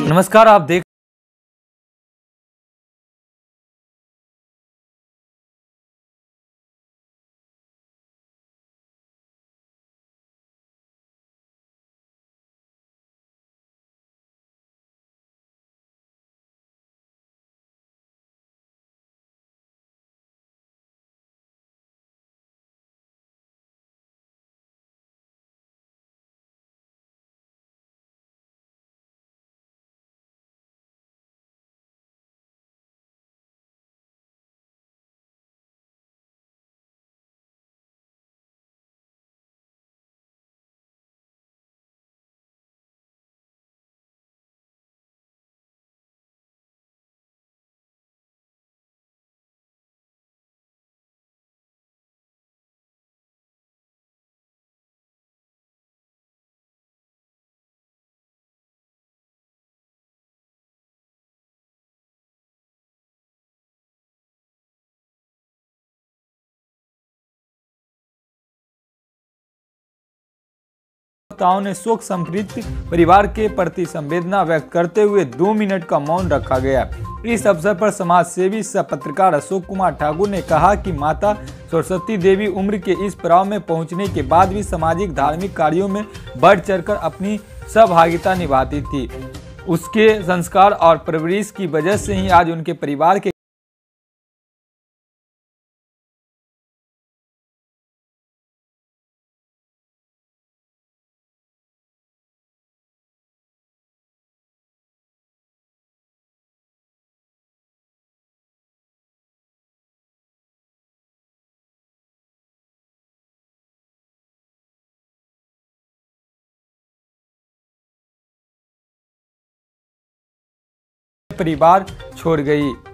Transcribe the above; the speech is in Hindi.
नमस्कार, आप देख वक्ताओं ने शोक संतप्त परिवार के प्रति संवेदना व्यक्त करते हुए 2 मिनट का मौन रखा गया। इस अवसर पर समाज सेवी सह पत्रकार अशोक कुमार ठाकुर ने कहा कि माता सरस्वती देवी उम्र के इस पड़ाव में पहुंचने के बाद भी सामाजिक धार्मिक कार्यों में बढ़ चढ़कर अपनी सहभागिता निभाती थी। उसके संस्कार और परवरिश की वजह से ही आज उनके परिवार के परिवार छोड़ गई।